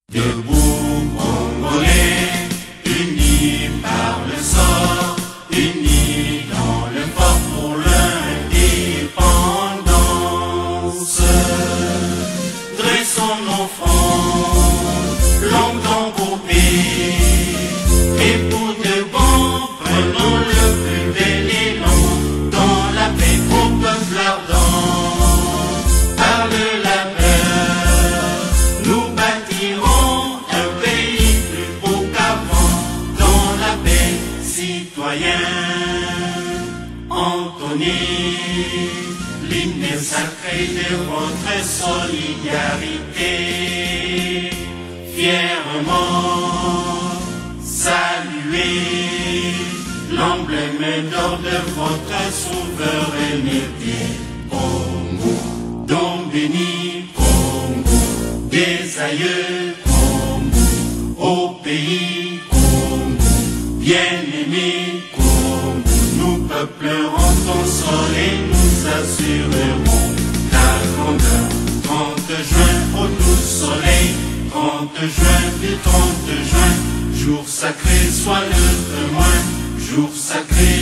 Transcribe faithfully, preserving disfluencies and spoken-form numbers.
Debout, Congolais, unis par le sort, unis dans le fort pour l'indépendance. Dressons nos fronts, longtemps coupés, et pour de bon, prenons le plus bel élan, dans la paix au peuple ardent. Par le labeur, nous bâtirons un pays plus beau qu'avant, dans la paix citoyen. Entonnez l'hymne sacré de votre solidarité, fièrement saluez l'emblème d'or de votre souveraineté. Congo, don béni, Congo, des aïeux, Congo, au pays, Congo, bien-aimé, Congo, nous peuplerons ton sol et nous assurerons ta grandeur. trente juin, au doux soleil, trente juin, du trente juin, jour sacré, sois le témoin, jour sacré.